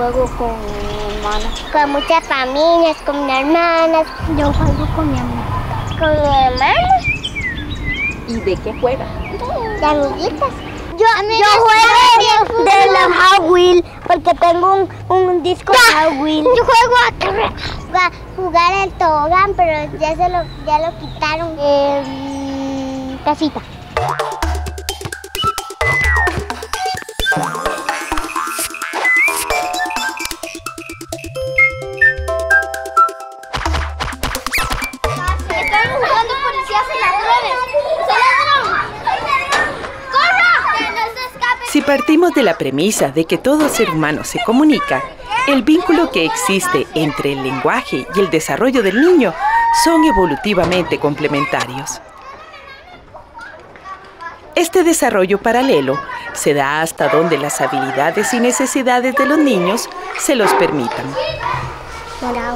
juego con mi hermana. Con muchas familias, con mis hermanas. Yo juego con mi hermana. ¿Con mi hermana? ¿Y de qué juega? De amiguitas. Yo juego de los Hot Wheels porque tengo un disco de Hot Wheels. Yo juego a jugar el tobogán, pero ya lo quitaron. Casita. Estamos jugando policías en ladrones. ¡Soy ladrón! ¡Corra! ¡Que no se escape! Si partimos de la premisa de que todo ser humano se comunica, el vínculo que existe entre el lenguaje y el desarrollo del niño son evolutivamente complementarios. Este desarrollo paralelo se da hasta donde las habilidades y necesidades de los niños se los permitan. Morado.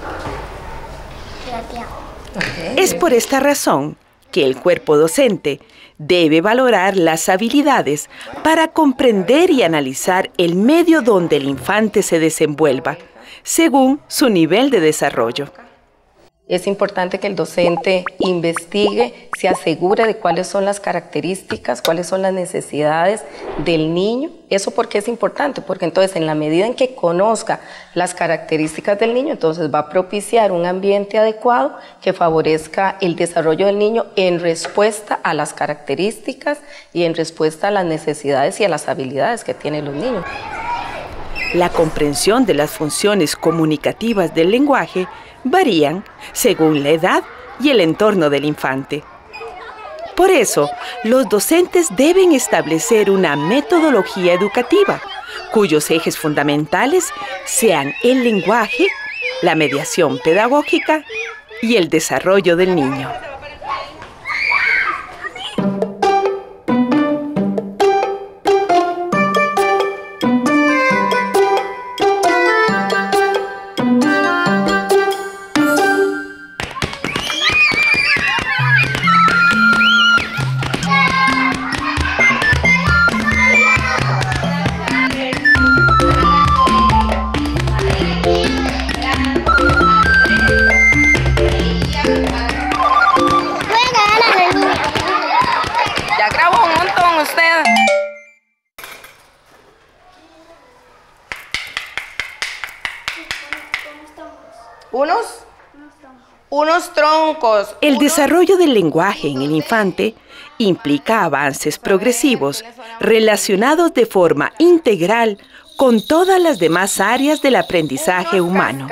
Es por esta razón que el cuerpo docente debe valorar las habilidades para comprender y analizar el medio donde el infante se desenvuelva, según su nivel de desarrollo. Es importante que el docente investigue, se asegure de cuáles son las características, cuáles son las necesidades del niño. ¿Eso por qué es importante? Porque entonces en la medida en que conozca las características del niño, entonces va a propiciar un ambiente adecuado que favorezca el desarrollo del niño en respuesta a las características y en respuesta a las necesidades y a las habilidades que tienen los niños. La comprensión de las funciones comunicativas del lenguaje varían según la edad y el entorno del infante. Por eso, los docentes deben establecer una metodología educativa, cuyos ejes fundamentales sean el lenguaje, la mediación pedagógica y el desarrollo del niño. Unos troncos. El desarrollo del lenguaje en el infante implica avances progresivos relacionados de forma integral con todas las demás áreas del aprendizaje humano.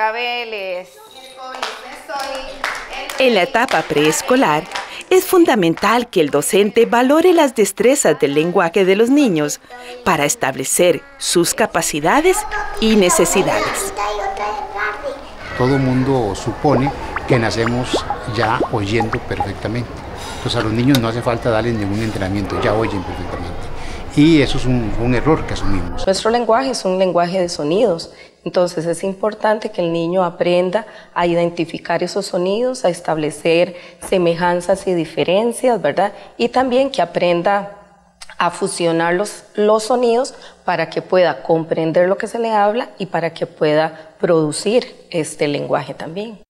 En la etapa preescolar, es fundamental que el docente valore las destrezas del lenguaje de los niños para establecer sus capacidades y necesidades. Todo mundo supone que nacemos ya oyendo perfectamente. Entonces a los niños no hace falta darles ningún entrenamiento, ya oyen perfectamente. Y eso es un error que asumimos. Nuestro lenguaje es un lenguaje de sonidos, entonces es importante que el niño aprenda a identificar esos sonidos, a establecer semejanzas y diferencias, ¿verdad? Y también que aprenda a fusionar los sonidos para que pueda comprender lo que se le habla y para que pueda producir este lenguaje también.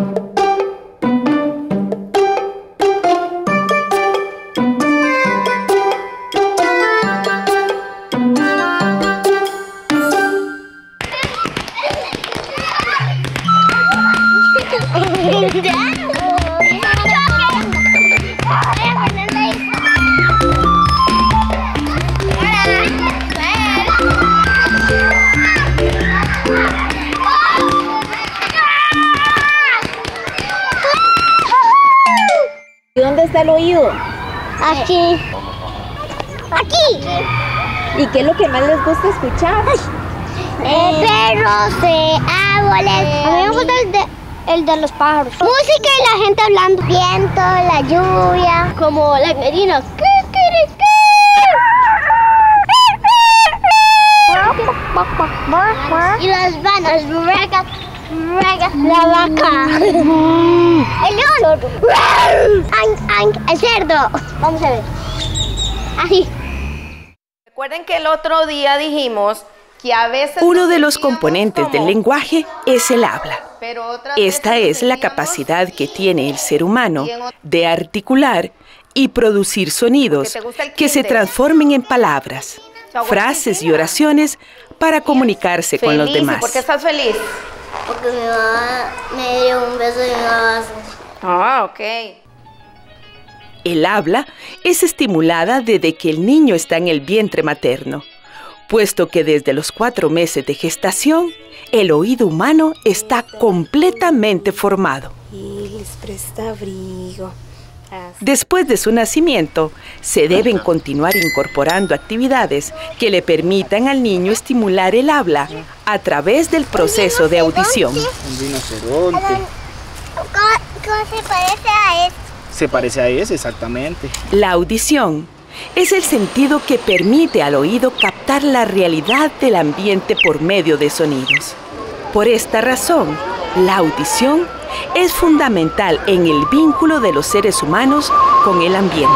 ¿Dónde está el oído? Aquí. Aquí. ¿Y qué es lo que más les gusta escuchar? Perros, árboles. A mí me gusta el de los pájaros. Música y la gente hablando. Viento, la lluvia. Como las gallininas. Y las vanas. La vaca. El león. El cerdo. Vamos a ver. Así. Recuerden que el otro día dijimos que a veces Uno de los componentes del lenguaje es el habla. Esta es la capacidad que tiene el ser humano de articular y producir sonidos que se transformen en palabras, frases y oraciones para comunicarse con los demás. ¿Por qué estás feliz? Porque mi mamá me dio un beso y un abrazo. Ah, ok. El habla es estimulada desde que el niño está en el vientre materno, puesto que desde los 4 meses de gestación, el oído humano está completamente formado. Y les presta abrigo. Después de su nacimiento, se deben continuar incorporando actividades que le permitan al niño estimular el habla a través del proceso de audición. Un rinoceronte. ¿Cómo se parece a él? Se parece a ese, exactamente. La audición es el sentido que permite al oído captar la realidad del ambiente por medio de sonidos. Por esta razón, la audición es fundamental en el vínculo de los seres humanos con el ambiente.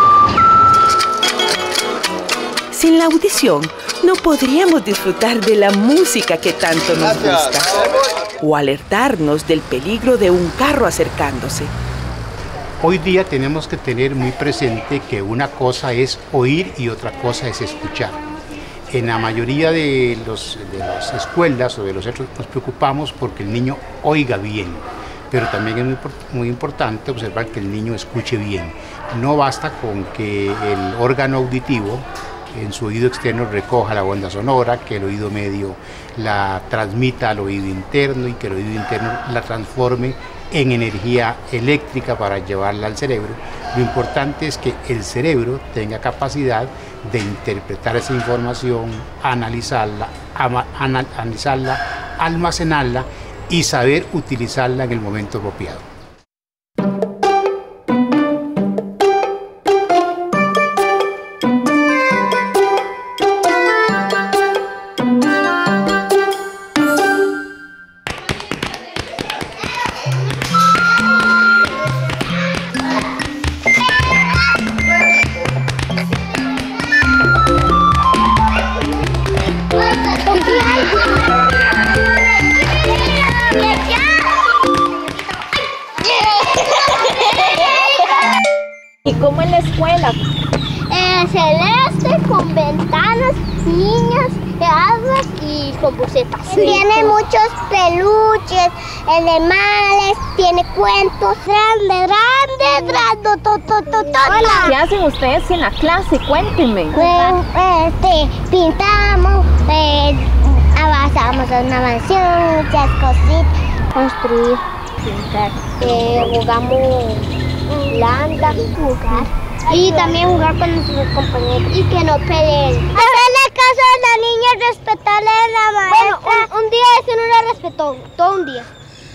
Sin la audición, no podríamos disfrutar de la música que tanto nos gusta o alertarnos del peligro de un carro acercándose. Hoy día tenemos que tener muy presente que una cosa es oír y otra cosa es escuchar. En la mayoría de las escuelas o de los centros nos preocupamos porque el niño oiga bien, pero también es muy importante observar que el niño escuche bien. No basta con que el órgano auditivo en su oído externo recoja la onda sonora, que el oído medio la transmita al oído interno y que el oído interno la transforme en energía eléctrica para llevarla al cerebro. Lo importante es que el cerebro tenga capacidad de interpretar esa información, analizarla, almacenarla y saber utilizarla en el momento apropiado. ¿Y cómo en la escuela? Celeste, con ventanas, niños, árboles y con bucetas. Tiene muchos peluches, animales, tiene cuentos grandes. Hola. ¿Qué hacen ustedes en la clase? Cuéntenme. Pintamos, avanzamos a una mansión, muchas cositas, construir, pintar, jugamos landa, jugar. Y también jugar con nuestros compañeros y que no peleen. Hacerle caso a la niña, respetarle a la maestra. Bueno, un día ese no la respetó, todo un día.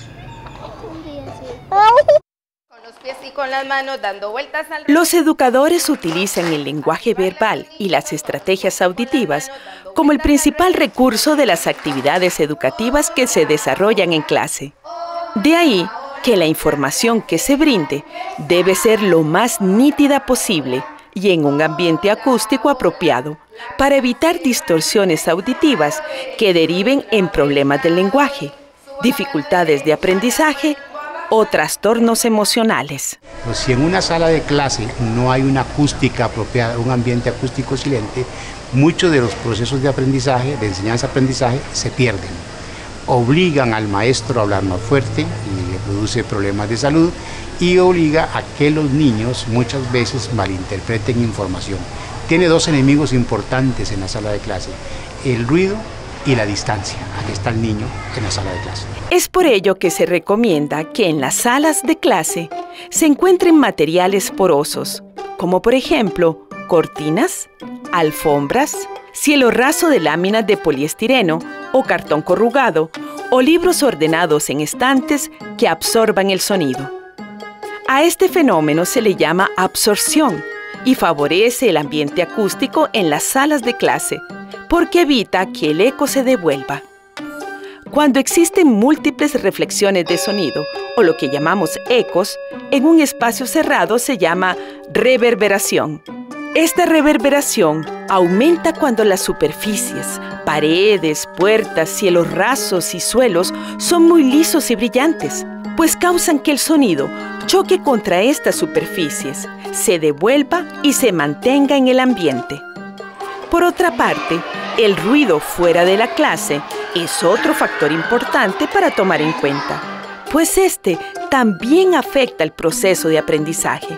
Un día, sí. Con los pies y con las manos dando vueltas al... Los educadores utilizan el lenguaje verbal y las estrategias auditivas como el principal recurso de las actividades educativas que se desarrollan en clase. De ahí que la información que se brinde debe ser lo más nítida posible y en un ambiente acústico apropiado para evitar distorsiones auditivas que deriven en problemas del lenguaje, dificultades de aprendizaje o trastornos emocionales. Pues si en una sala de clase no hay una acústica apropiada, un ambiente acústico silente, muchos de los procesos de aprendizaje, de enseñanza-aprendizaje, se pierden. Obligan al maestro a hablar más fuerte y le produce problemas de salud y obliga a que los niños muchas veces malinterpreten información. Tiene 2 enemigos importantes en la sala de clase, el ruido y la distancia. Aquí está el niño en la sala de clase. Es por ello que se recomienda que en las salas de clase se encuentren materiales porosos, como por ejemplo cortinas, alfombras, cielo raso de láminas de poliestireno o cartón corrugado, o libros ordenados en estantes que absorban el sonido. A este fenómeno se le llama absorción y favorece el ambiente acústico en las salas de clase, porque evita que el eco se devuelva. Cuando existen múltiples reflexiones de sonido, o lo que llamamos ecos, en un espacio cerrado se llama reverberación. Esta reverberación aumenta cuando las superficies, Paredes, puertas, cielos rasos y suelos son muy lisos y brillantes, pues causan que el sonido choque contra estas superficies, se devuelva y se mantenga en el ambiente. Por otra parte, el ruido fuera de la clase es otro factor importante para tomar en cuenta, pues este también afecta el proceso de aprendizaje.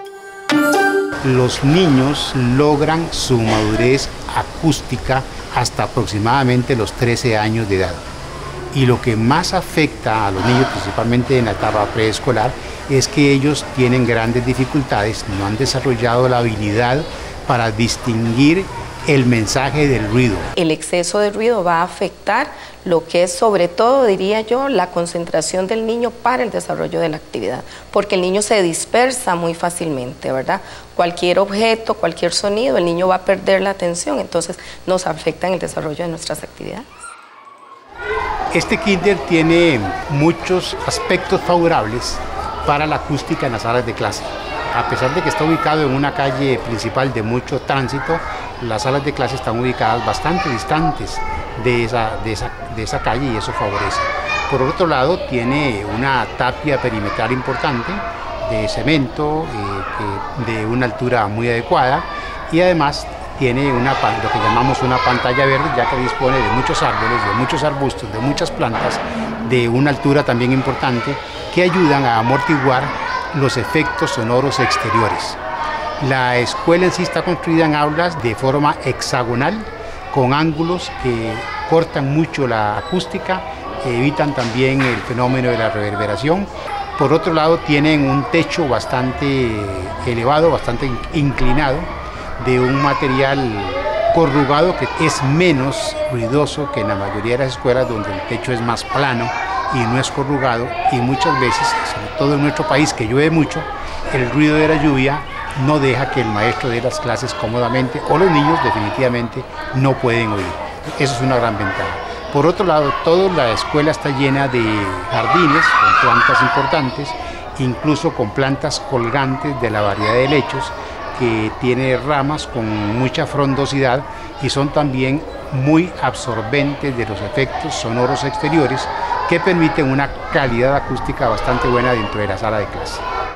Los niños logran su madurez acústica hasta aproximadamente los 13 años de edad. Y lo que más afecta a los niños, principalmente en la etapa preescolar, es que ellos tienen grandes dificultades, no han desarrollado la habilidad para distinguir el mensaje del ruido. El exceso de ruido va a afectar lo que es, sobre todo, diría yo, la concentración del niño para el desarrollo de la actividad, porque el niño se dispersa muy fácilmente, ¿verdad? Cualquier objeto, cualquier sonido, el niño va a perder la atención, entonces nos afecta en el desarrollo de nuestras actividades. Este kinder tiene muchos aspectos favorables para la acústica en las salas de clase. A pesar de que está ubicado en una calle principal de mucho tránsito, las salas de clase están ubicadas bastante distantes de esa calle y eso favorece. Por otro lado, tiene una tapia perimetral importante de cemento, de una altura muy adecuada, y además tiene lo que llamamos una pantalla verde, ya que dispone de muchos árboles, de muchos arbustos, de muchas plantas, de una altura también importante, que ayudan a amortiguar los efectos sonoros exteriores. La escuela en sí está construida en aulas de forma hexagonal, con ángulos que cortan mucho la acústica, evitan también el fenómeno de la reverberación. Por otro lado, tienen un techo bastante elevado, bastante inclinado, de un material corrugado que es menos ruidoso que en la mayoría de las escuelas, donde el techo es más plano y no es corrugado, y muchas veces, sobre todo en nuestro país que llueve mucho, el ruido de la lluvia no deja que el maestro dé las clases cómodamente, o los niños definitivamente no pueden oír. Eso es una gran ventaja. Por otro lado, toda la escuela está llena de jardines con plantas importantes, incluso con plantas colgantes de la variedad de helechos, que tiene ramas con mucha frondosidad y son también muy absorbentes de los efectos sonoros exteriores, que permiten una calidad acústica bastante buena dentro de la sala de clase.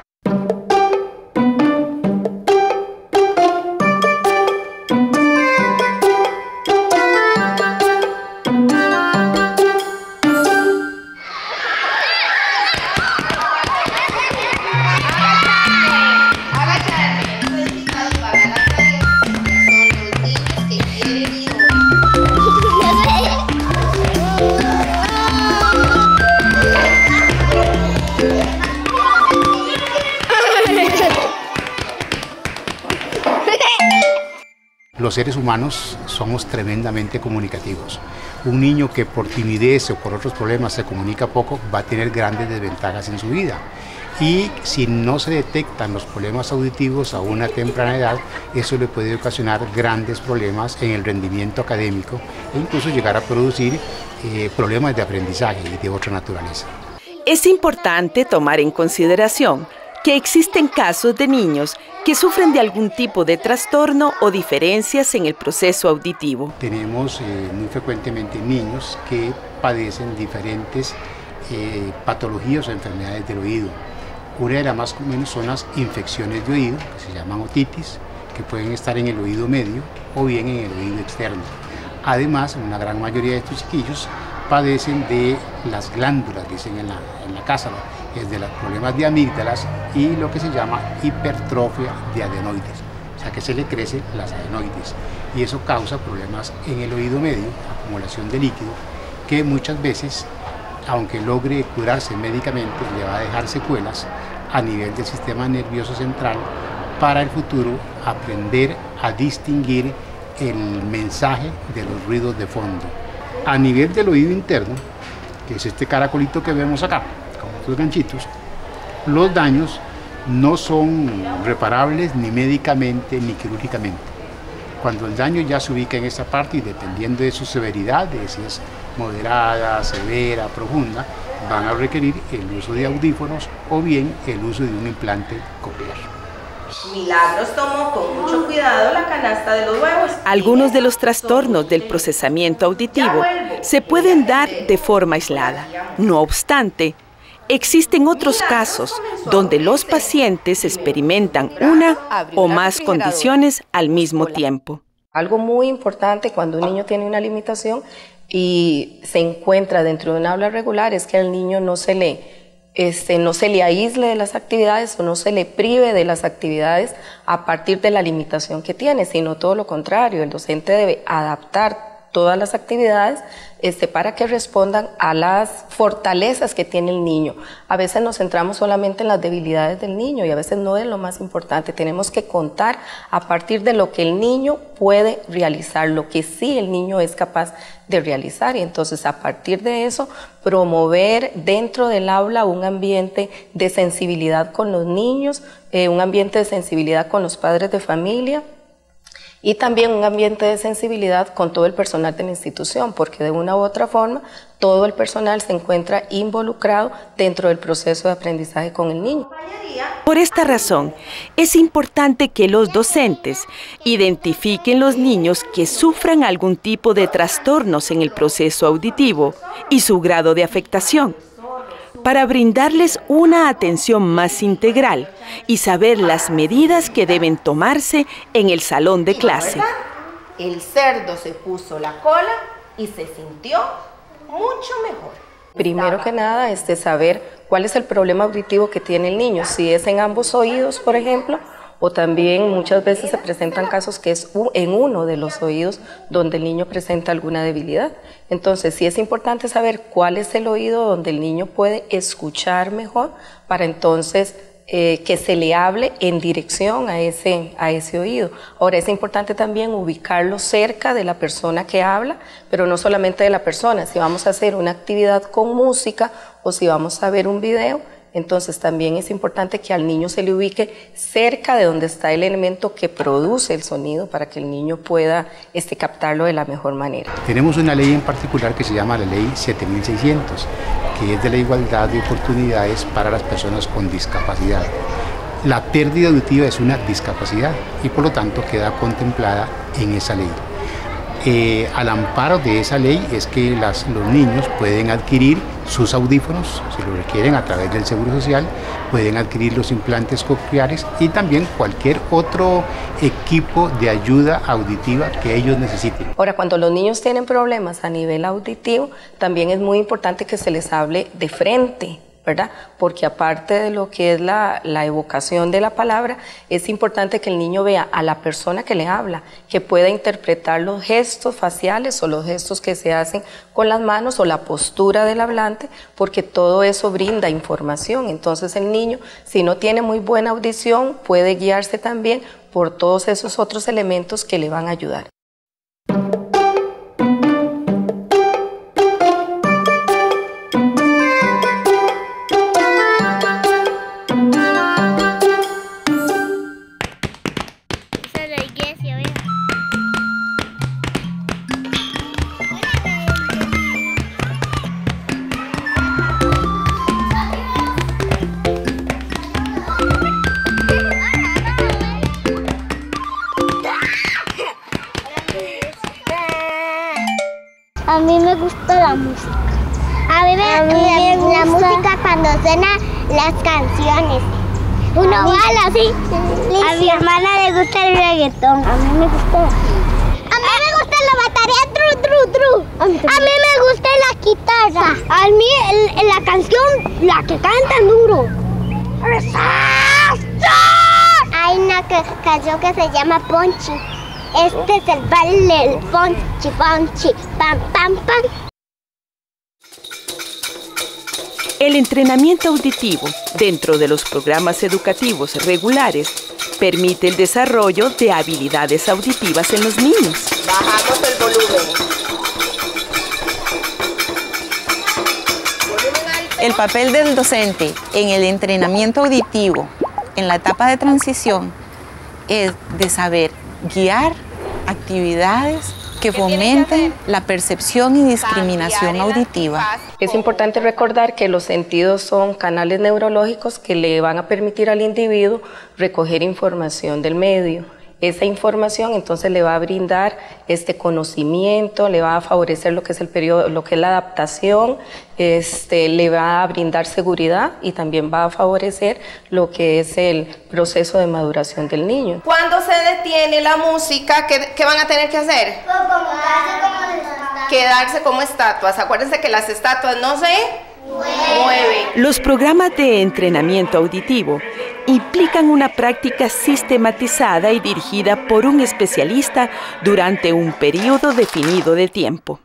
Los seres humanos somos tremendamente comunicativos. Un niño que por timidez o por otros problemas se comunica poco va a tener grandes desventajas en su vida. Y si no se detectan los problemas auditivos a una temprana edad, eso le puede ocasionar grandes problemas en el rendimiento académico e incluso llegar a producir problemas de aprendizaje y de otra naturaleza. Es importante tomar en consideración que existen casos de niños que sufren de algún tipo de trastorno o diferencias en el proceso auditivo. Tenemos muy frecuentemente niños que padecen diferentes patologías o enfermedades del oído. Una de las más comunes son las infecciones de oído, que se llaman otitis, que pueden estar en el oído medio o bien en el oído externo. Además, una gran mayoría de estos chiquillos padecen de las glándulas, dicen en la casa, es de los problemas de amígdalas y lo que se llama hipertrofia de adenoides, o sea que se le crecen las adenoides y eso causa problemas en el oído medio, acumulación de líquido, que muchas veces, aunque logre curarse médicamente, le va a dejar secuelas a nivel del sistema nervioso central para el futuro aprender a distinguir el mensaje de los ruidos de fondo. A nivel del oído interno, que es este caracolito que vemos acá, con estos ganchitos, los daños no son reparables ni médicamente ni quirúrgicamente. Cuando el daño ya se ubica en esta parte y dependiendo de su severidad, de si es moderada, severa, profunda, van a requerir el uso de audífonos o bien el uso de un implante coclear. Milagros tomó con mucho cuidado la canasta de los huevos. Algunos de los trastornos del procesamiento auditivo se pueden dar de forma aislada. No obstante, existen otros casos donde los pacientes experimentan una o más condiciones al mismo tiempo. Algo muy importante cuando un niño tiene una limitación y se encuentra dentro de un aula regular es que al niño no se le aísle de las actividades o no se le prive de las actividades a partir de la limitación que tiene, sino todo lo contrario. El docente debe adaptar todas las actividades para que respondan a las fortalezas que tiene el niño. A veces nos centramos solamente en las debilidades del niño y a veces no es lo más importante. Tenemos que contar a partir de lo que el niño puede realizar, lo que sí el niño es capaz de realizar, y entonces a partir de eso promover dentro del aula un ambiente de sensibilidad con los niños, un ambiente de sensibilidad con los padres de familia, y también un ambiente de sensibilidad con todo el personal de la institución, porque de una u otra forma todo el personal se encuentra involucrado dentro del proceso de aprendizaje con el niño. Por esta razón, es importante que los docentes identifiquen los niños que sufran algún tipo de trastornos en el proceso auditivo y su grado de afectación, para brindarles una atención más integral y saber las medidas que deben tomarse en el salón de clase. El cerdo se puso la cola y se sintió mucho mejor. Primero que nada, saber cuál es el problema auditivo que tiene el niño, si es en ambos oídos, por ejemplo, o también muchas veces se presentan casos que es en uno de los oídos donde el niño presenta alguna debilidad. Entonces sí es importante saber cuál es el oído donde el niño puede escuchar mejor para entonces que se le hable en dirección a ese oído. Ahora es importante también ubicarlo cerca de la persona que habla, pero no solamente de la persona. Si vamos a hacer una actividad con música o si vamos a ver un video, entonces también es importante que al niño se le ubique cerca de donde está el elemento que produce el sonido para que el niño pueda captarlo de la mejor manera. Tenemos una ley en particular que se llama la Ley 7600, que es de la igualdad de oportunidades para las personas con discapacidad. La pérdida auditiva es una discapacidad y por lo tanto queda contemplada en esa ley. Al amparo de esa ley es que los niños pueden adquirir sus audífonos, si lo requieren a través del Seguro Social, pueden adquirir los implantes cocleares y también cualquier otro equipo de ayuda auditiva que ellos necesiten. Ahora, cuando los niños tienen problemas a nivel auditivo, también es muy importante que se les hable de frente, ¿verdad? Porque aparte de lo que es la evocación de la palabra, es importante que el niño vea a la persona que le habla, que pueda interpretar los gestos faciales o los gestos que se hacen con las manos o la postura del hablante, porque todo eso brinda información. Entonces el niño, si no tiene muy buena audición, puede guiarse también por todos esos otros elementos que le van a ayudar. A mí me gusta la música. A mí me gusta la música cuando suenan las canciones. Uno baila así. A mi hermana le gusta el reggaetón. A mí me gusta. A mí me gusta la batería. A mí me gusta la guitarra. A mí la canción, la que cantan duro. Hay una canción que se llama Ponchi. Este es el baile, el ponchi, ponchi, pam, pam, pam. El entrenamiento auditivo dentro de los programas educativos regulares permite el desarrollo de habilidades auditivas en los niños. Bajamos el volumen. El papel del docente en el entrenamiento auditivo en la etapa de transición es de saber guiar actividades que fomenten la percepción y discriminación auditiva. Es importante recordar que los sentidos son canales neurológicos que le van a permitir al individuo recoger información del medio. Esa información entonces le va a brindar este conocimiento, le va a favorecer lo que es el periodo, lo que es la adaptación, le va a brindar seguridad y también va a favorecer lo que es el proceso de maduración del niño. Cuando se detiene la música, ¿qué van a tener que hacer? Quedarse como estatuas. Acuérdense que las estatuas no se mueven. Los programas de entrenamiento auditivo implican una práctica sistematizada y dirigida por un especialista durante un periodo definido de tiempo.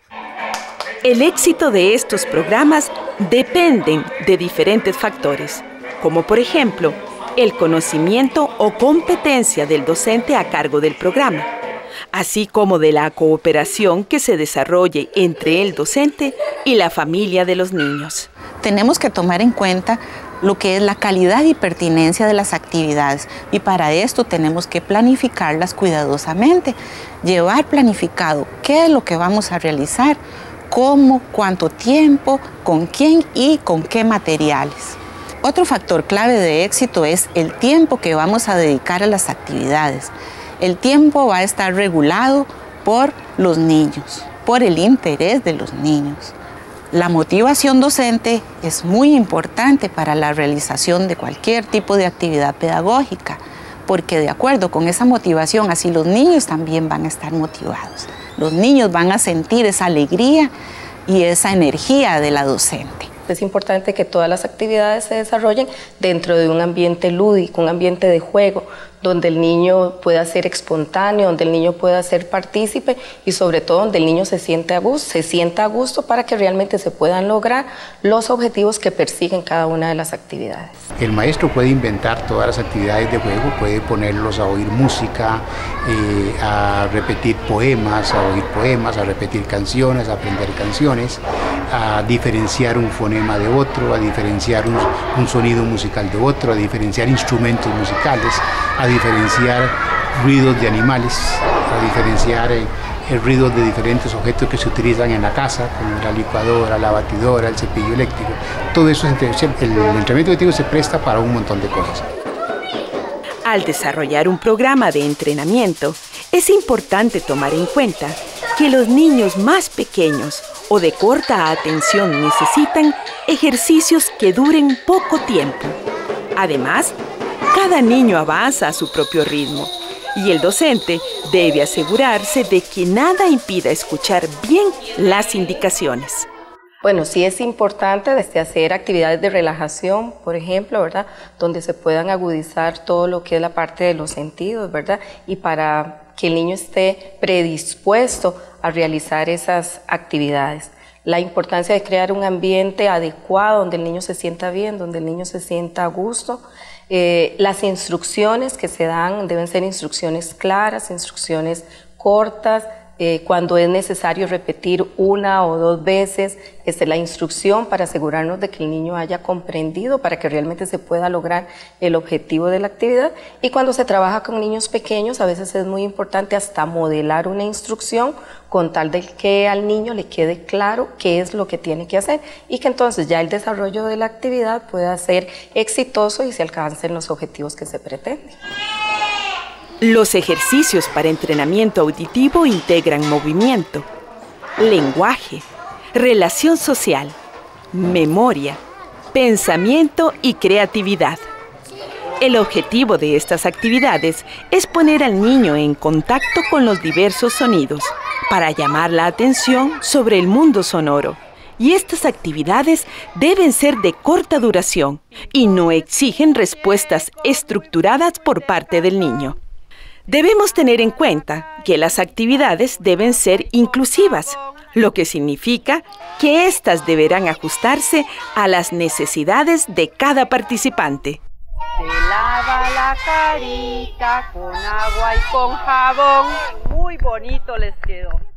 El éxito de estos programas dependen de diferentes factores, como por ejemplo, el conocimiento o competencia del docente a cargo del programa, así como de la cooperación que se desarrolle entre el docente y la familia de los niños. Tenemos que tomar en cuenta lo que es la calidad y pertinencia de las actividades, y para esto tenemos que planificarlas cuidadosamente, llevar planificado qué es lo que vamos a realizar, cómo, cuánto tiempo, con quién y con qué materiales. Otro factor clave de éxito es el tiempo que vamos a dedicar a las actividades. El tiempo va a estar regulado por los niños, por el interés de los niños. La motivación docente es muy importante para la realización de cualquier tipo de actividad pedagógica, porque de acuerdo con esa motivación, así los niños también van a estar motivados. Los niños van a sentir esa alegría y esa energía de la docente. Es importante que todas las actividades se desarrollen dentro de un ambiente lúdico, un ambiente de juego, donde el niño pueda ser espontáneo, donde el niño pueda ser partícipe y sobre todo donde el niño se sienta a gusto para que realmente se puedan lograr los objetivos que persiguen cada una de las actividades. El maestro puede inventar todas las actividades de juego, puede ponerlos a oír música, a repetir poemas, a repetir canciones, a aprender canciones, a diferenciar un fonema de otro, a diferenciar un sonido musical de otro, a diferenciar instrumentos musicales, a diferenciar ruidos de animales, a diferenciar ruidos de diferentes objetos que se utilizan en la casa, como la licuadora, la batidora, el cepillo eléctrico. Todo eso, el entrenamiento auditivo se presta para un montón de cosas. Al desarrollar un programa de entrenamiento, es importante tomar en cuenta que los niños más pequeños o de corta atención necesitan ejercicios que duren poco tiempo. Además, cada niño avanza a su propio ritmo y el docente debe asegurarse de que nada impida escuchar bien las indicaciones. Bueno, sí es importante hacer actividades de relajación, por ejemplo, ¿verdad? Donde se puedan agudizar todo lo que es la parte de los sentidos, ¿verdad? Y para que el niño esté predispuesto a realizar esas actividades. La importancia de crear un ambiente adecuado donde el niño se sienta bien, donde el niño se sienta a gusto. Las instrucciones que se dan deben ser instrucciones claras, instrucciones cortas, cuando es necesario repetir una o dos veces la instrucción para asegurarnos de que el niño haya comprendido para que realmente se pueda lograr el objetivo de la actividad. Y cuando se trabaja con niños pequeños, a veces es muy importante hasta modelar una instrucción con tal de que al niño le quede claro qué es lo que tiene que hacer y que entonces ya el desarrollo de la actividad pueda ser exitoso y se alcancen los objetivos que se pretenden. Los ejercicios para entrenamiento auditivo integran movimiento, lenguaje, relación social, memoria, pensamiento y creatividad. El objetivo de estas actividades es poner al niño en contacto con los diversos sonidos para llamar la atención sobre el mundo sonoro. Y estas actividades deben ser de corta duración y no exigen respuestas estructuradas por parte del niño. Debemos tener en cuenta que las actividades deben ser inclusivas, lo que significa que éstas deberán ajustarse a las necesidades de cada participante. Se lava la carita con agua y con jabón, muy bonito les quedó.